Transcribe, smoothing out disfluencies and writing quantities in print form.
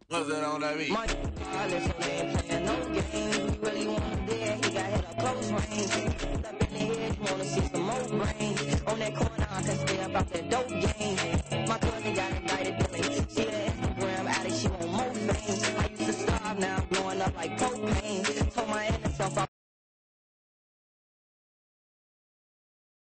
What's that on that beat? My father, so they ain't playing no games. We really want him there, he got hit up close range. Up in the head, wanna see some more brains. On that corner, I can stay about that dope game. My cousin got invited to me. See that Instagram addict, she want more fame. I used to starve, now I'm blowing up like propane.